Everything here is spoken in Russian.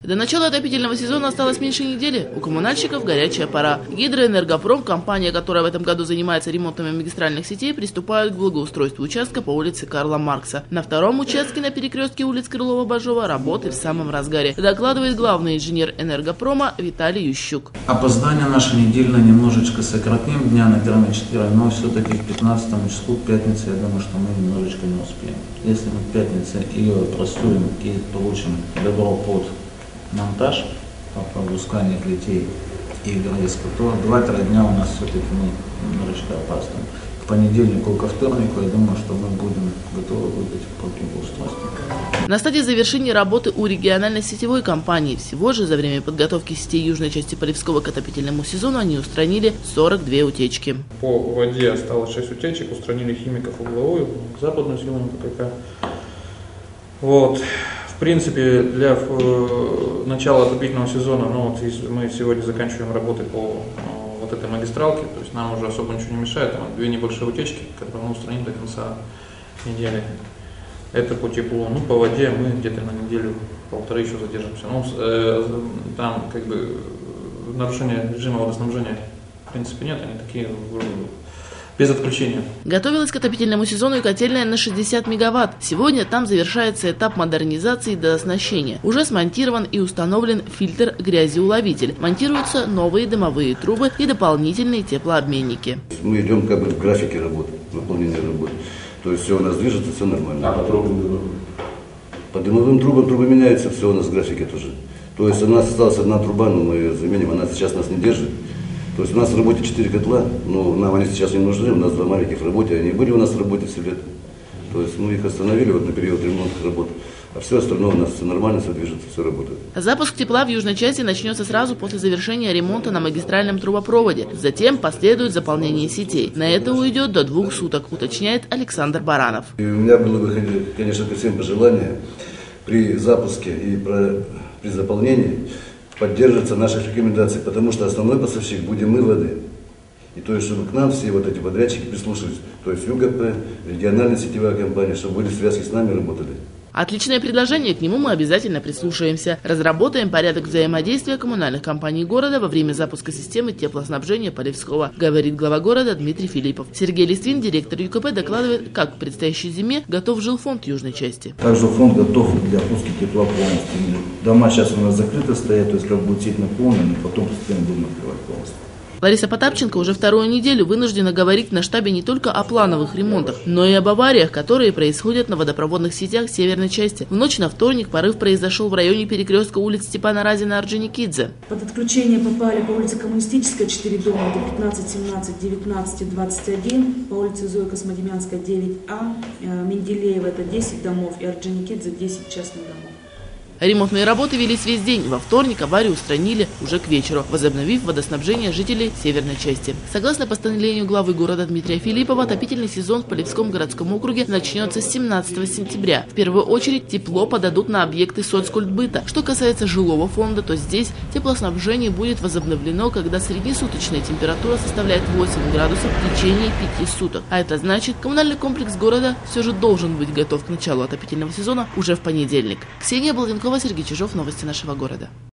До начала отопительного сезона осталось меньше недели. У коммунальщиков горячая пора. Гидроэнергопром, компания, которая в этом году занимается ремонтами магистральных сетей, приступают к благоустройству участка по улице Карла Маркса. На втором участке на перекрестке улиц Крылова-Бажова работы в самом разгаре. Докладывает главный инженер энергопрома Виталий Ющук. Опоздание наше недельное немножечко сократим дня на 3-4, но все-таки к 15 числу, пятницы, я думаю, что мы немножечко не успеем. Если мы в пятницу ее простроим и получим добро под монтаж по выпусканию клетей и вереска, то 2-3 дня у нас все-таки мы немножечко опаздываем. К понедельнику, ко вторнику, я думаю, что мы будем готовы выдать под благоустройство. На стадии завершения работы у региональной сетевой компании. Всего же за время подготовки сетей южной части Полевского к отопительному сезону они устранили 42 утечки. По воде осталось 6 утечек, устранили химиков угловую, западную силу КПК. Вот. В принципе, для начала отопительного сезона, мы сегодня заканчиваем работы по вот этой магистралке, то есть нам уже особо ничего не мешает, там 2 небольшие утечки, которые мы устраним до конца недели. Это по теплу. По воде мы где-то на неделю-полторы еще задержимся. Там нарушения режима водоснабжения в принципе нет, они такие без отключения. Готовилась к отопительному сезону и котельная на 60 мегаватт. Сегодня там завершается этап модернизации и дооснащения. Уже смонтирован и установлен фильтр-грязеуловитель. Монтируются новые дымовые трубы и дополнительные теплообменники. Мы идем в графике работы, выполнения работы. То есть все у нас движется, все нормально. А по трубам? По дымовым трубам трубы меняются, все у нас в графике тоже. То есть у нас осталась одна труба, но мы ее заменим, она сейчас нас не держит. То есть у нас в работе 4 котла, но нам они сейчас не нужны, у нас 2 маленьких в работе, они были у нас в работе все лето. То есть мы их остановили на период ремонтных работ, а все остальное у нас все нормально, все движется, все работает. Запуск тепла в южной части начнется сразу после завершения ремонта на магистральном трубопроводе. Затем последует заполнение сетей. На это уйдет до 2 суток, уточняет Александр Баранов. И у меня было бы, конечно, ко всем пожелание при запуске и при заполнении поддерживаться наших рекомендаций, потому что основной поставщик будем мы воды. И то есть, чтобы к нам все вот эти подрядчики прислушались, то есть ЮГП, региональная сетевая компания, чтобы были связки с нами, работали. Отличное предложение, к нему мы обязательно прислушаемся. Разработаем порядок взаимодействия коммунальных компаний города во время запуска системы теплоснабжения Полевского, говорит глава города Дмитрий Филиппов. Сергей Листвин, директор ЮКП, докладывает, как к предстоящей зиме готов жилфонд южной части. Также жилфонд готов для пуска тепла полностью. Дома сейчас у нас закрыты стоят, то есть будет сеть наполнена, и потом постепенно будем открывать полностью. Лариса Потапченко уже вторую неделю вынуждена говорить на штабе не только о плановых ремонтах, но и об авариях, которые происходят на водопроводных сетях северной части. В ночь на вторник порыв произошел в районе перекрестка улиц Степана Разина Орджоникидзе. Под отключение попали по улице Коммунистическая 4 дома, это 15, 17, 19 и 21, по улице Зои Космодемьянская 9А, Менделеева это 10 домов и Орджоникидзе 10 частных домов. Ремонтные работы велись весь день. Во вторник аварию устранили уже к вечеру, возобновив водоснабжение жителей северной части. Согласно постановлению главы города Дмитрия Филиппова, отопительный сезон в Полевском городском округе начнется с 17 сентября. В первую очередь тепло подадут на объекты соцкультбыта. Что касается жилого фонда, то здесь теплоснабжение будет возобновлено, когда среднесуточная температура составляет 8 градусов в течение 5 суток. А это значит, коммунальный комплекс города все же должен быть готов к началу отопительного сезона уже в понедельник. Ксения Балденкова, Сергей Чижов, новости нашего города.